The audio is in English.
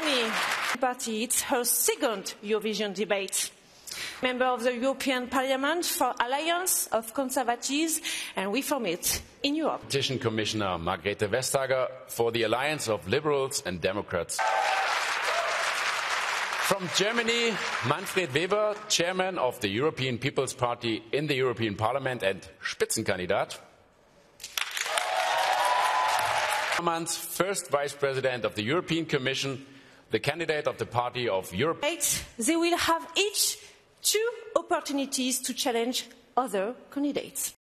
Germany party, it's her second Eurovision debate. Member of the European Parliament for Alliance of Conservatives and Reformists in Europe. Competition Commissioner Margrethe Vestager for the Alliance of Liberals and Democrats. From Germany, Manfred Weber, Chairman of the European People's Party in the European Parliament and Spitzenkandidat. Germany's first Vice President of the European Commission, the candidate of the Party of Europe. They will have each 2 opportunities to challenge other candidates.